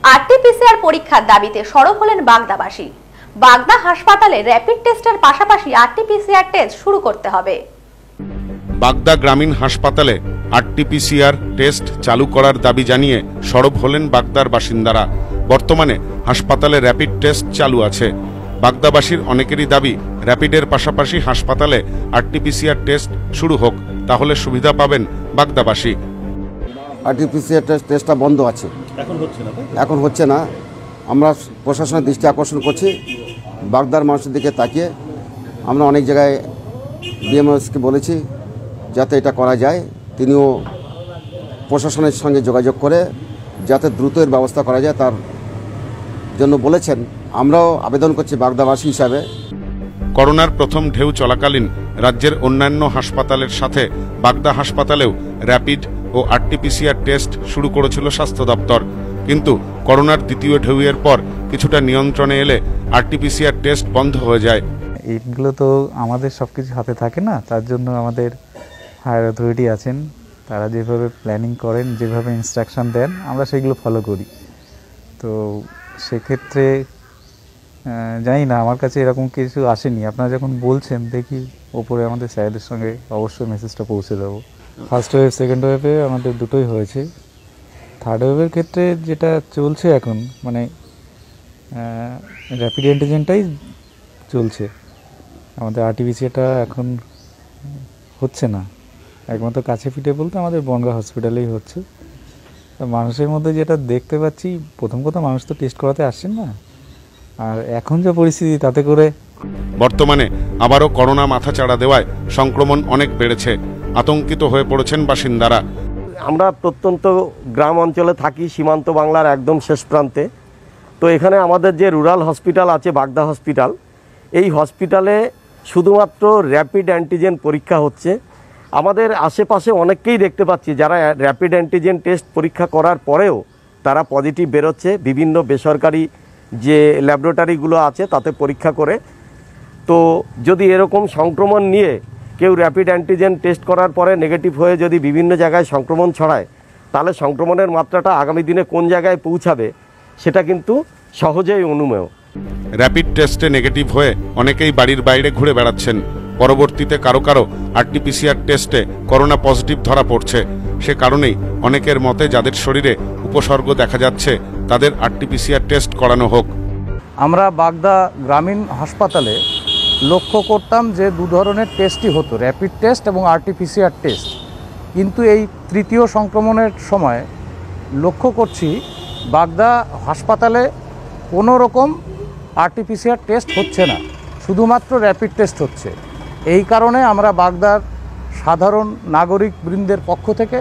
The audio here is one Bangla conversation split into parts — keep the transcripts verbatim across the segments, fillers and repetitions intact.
আরটিপিসিআর পরীক্ষার দাবিতে সরব হলেন বাগদাবাসী। বাগদা হাসপাতালে র্যাপিড টেস্টের পাশাপাশি আরটিপিসিআর টেস্ট শুরু করতে হবে। বাগদা গ্রামীণ হাসপাতালে আরটিপিসিআর টেস্ট চালু করার দাবি জানিয়ে সরব হলেন বাগদার বাসিন্দারা। বর্তমানে হাসপাতালে র্যাপিড টেস্ট চালু আছে। বাগদাবাসীর অনেকেরই দাবি র্যাপিডের পাশাপাশি হাসপাতালে আরটিপিসিআর টেস্ট শুরু হোক, তাহলে সুবিধা পাবেন বাগদাবাসী। আরটিপিসিআর টেস্টটা বন্ধ আছে, এখন হচ্ছে না এখন হচ্ছে না আমরা প্রশাসনের দৃষ্টি আকর্ষণ করছি। বাগদার মানুষের দিকে তাকিয়ে আমরা অনেক জায়গায় বিএমএসকে বলেছি যাতে এটা করা যায়। তিনিও প্রশাসনের সঙ্গে যোগাযোগ করে যাতে দ্রুত এর ব্যবস্থা করা যায় তার জন্য বলেছেন। আমরাও আবেদন করছি বাগদাবাসী হিসাবে। করোনার প্রথম ঢেউ চলাকালীন রাজ্যের অন্যান্য হাসপাতালের সাথে বাগদা হাসপাতালেও র্যাপিড ও আরটিপিসিআর টেস্ট শুরু করেছিল স্বাস্থ্য দপ্তর, কিন্তু করোনার দ্বিতীয় ঢেউয়ের পর কিছুটা নিয়ন্ত্রণে এলে আরটিপিসিআর টেস্ট বন্ধ হয়ে যায়। এইগুলো তো আমাদের সব কিছু হাতে থাকে না, তার জন্য আমাদের হায়ার অথরিটি আছেন, তারা যেভাবে প্ল্যানিং করেন, যেভাবে ইনস্ট্রাকশন দেন, আমরা সেগুলো ফলো করি। তো সেক্ষেত্রে জানি না, আমার কাছে এরকম কিছু আসেনি। আপনারা যখন বলছেন দেখি ওপরে আমাদের স্যারদের সঙ্গে অবশ্যই মেসেজটা পৌঁছে দেবো। ফার্স্ট ওয়েভ সেকেন্ড ওয়েভে আমাদের দুটোই হয়েছে। থার্ড ওয়েভের ক্ষেত্রে যেটা চলছে এখন, মানে র্যাপিড অ্যান্টিজেনটাই চলছে, আমাদের আরটিপিসিআরটা এখন হচ্ছে না। একমাত্র কাছে পিঠে বলতে আমাদের বনগাঁ হসপিটালেই হচ্ছে। মানুষের মধ্যে যেটা দেখতে পাচ্ছি, প্রথম কথা মানুষ তো টেস্ট করাতে আসছেন না, আর এখন যে পরিস্থিতি তাতে করে বর্তমানে আবারও করোনা মাথাচাড়া দেওয়ায় সংক্রমণ অনেক বেড়েছে। আতঙ্কিত হয়ে পড়েছেন বাসিন্দারা। আমরা প্রত্যন্ত গ্রাম অঞ্চলে থাকি, সীমান্ত বাংলার একদম শেষ প্রান্তে। তো এখানে আমাদের যে রুরাল হসপিটাল আছে বাগদা হসপিটাল, এই হসপিটালে শুধুমাত্র র্যাপিড অ্যান্টিজেন পরীক্ষা হচ্ছে। আমাদের আশেপাশে অনেককেই দেখতে পাচ্ছি যারা র্যাপিড অ্যান্টিজেন টেস্ট পরীক্ষা করার পরেও তারা পজিটিভ বেরোচ্ছে। বিভিন্ন বেসরকারি যে ল্যাবরেটরিগুলো আছে তাতে পরীক্ষা করে। তো যদি এরকম সংক্রমণ নিয়ে কেউ র্যাপিড অ্যান্টিজেন টেস্ট করার পরে নেগেটিভ হয়ে যদি বিভিন্ন জায়গায় সংক্রমণ ছড়ায়, তাহলে সংক্রমণের মাত্রাটা আগামী দিনে কোন জায়গায় পৌঁছাবে সেটা কিন্তু সহজেই অনুমেয়। র্যাপিড টেস্টে নেগেটিভ হয়ে অনেকেই বাড়ির বাইরে ঘুরে বেড়াচ্ছেন। পরবর্তীতে কারো কারো আরটিপিসিআর টেস্টে করোনা পজিটিভ ধরা পড়ছে। সে কারণেই অনেকের মতে যাদের শরীরে উপসর্গ দেখা যাচ্ছে তাদের আরটিপিসিআর টেস্ট করানো হোক। আমরা বাগদা গ্রামীণ হাসপাতালে লক্ষ্য করতাম যে দু ধরনের টেস্টই হতো, র্যাপিড টেস্ট এবং আরটিপিসিআর টেস্ট। কিন্তু এই তৃতীয় সংক্রমণের সময় লক্ষ্য করছি বাগদা হাসপাতালে কোনো রকম আরটিপিসিআর টেস্ট হচ্ছে না, শুধুমাত্র র্যাপিড টেস্ট হচ্ছে। এই কারণে আমরা বাগদার সাধারণ নাগরিক বৃন্দের পক্ষ থেকে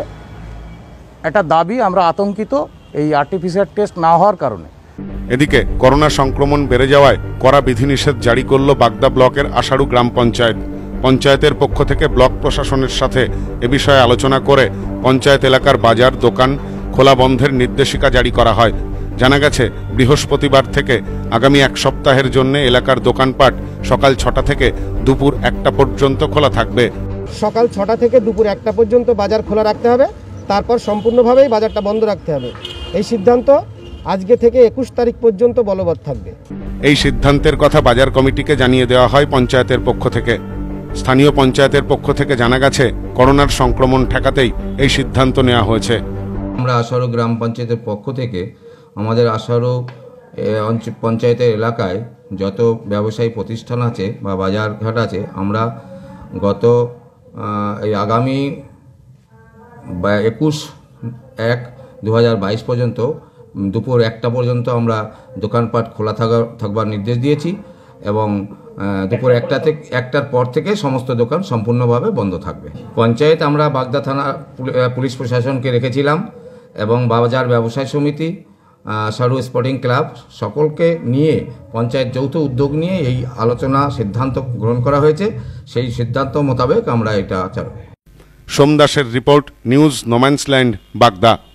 একটা দাবি, আমরা আতঙ্কিত এই আরটিপিসিআর টেস্ট না হওয়ার কারণে। এদিকে করোনা সংক্রমণ বেড়ে যাওয়ায় কড়া বিধিনিষেধ জারি করল বাগদা ব্লকের আশারু গ্রাম পঞ্চায়েত। পঞ্চায়েতের পক্ষ থেকে ব্লক প্রশাসনের সাথে এ বিষয়ে আলোচনা করে পঞ্চায়েত এলাকার বাজার দোকান খোলা বন্ধের নির্দেশিকা জারি করা হয়। জানা গেছে বৃহস্পতিবার থেকে আগামী এক সপ্তাহের জন্য এলাকার দোকানপাট সকাল ছটা থেকে দুপুর একটা পর্যন্ত খোলা থাকবে। সকাল ছটা থেকে দুপুর একটা পর্যন্ত বাজার খোলা রাখতে হবে, তারপর সম্পূর্ণভাবেই বাজারটা বন্ধ রাখতে হবে। এই সিদ্ধান্ত আজকে থেকে একুশ তারিখ পর্যন্ত বলবৎ থাকবে। এই সিদ্ধান্তের কথা বাজার কমিটিকে জানিয়ে দেওয়া হয় পঞ্চায়েতের পক্ষ থেকে। স্থানীয় পঞ্চায়েতের পক্ষ থেকে জানা গেছে করোনার সংক্রমণ ঠেকাতেই এই সিদ্ধান্ত নেওয়া হয়েছে। আমরা আশারু গ্রাম পঞ্চায়েতের পক্ষ থেকে আমাদের আশারু পঞ্চায়েতের এলাকায় যত ব্যবসায়ী প্রতিষ্ঠান আছে বা বাজারঘাট আছে, আমরা গত এই আগামী একুশ এক দু হাজার বাইশ পর্যন্ত দুপুর একটা পর্যন্ত আমরা দোকানপাট খোলা থাকা থাকবার নির্দেশ দিয়েছি এবং দুপুর একটা থেকে একটার পর থেকে সমস্ত দোকান সম্পূর্ণভাবে বন্ধ থাকবে। পঞ্চায়েত আমরা বাগদা থানা পুলিশ প্রশাসনকে রেখেছিলাম এবং বাজার ব্যবসায়ী সমিতি, আশারু স্পোর্টিং ক্লাব সকলকে নিয়ে পঞ্চায়েত যৌথ উদ্যোগ নিয়ে এই আলোচনা সিদ্ধান্ত গ্রহণ করা হয়েছে। সেই সিদ্ধান্ত মোতাবেক আমরা এটা চালু। সোমদাসের রিপোর্ট, নিউজ নোম্যান্সল্যান্ড, বাগদা।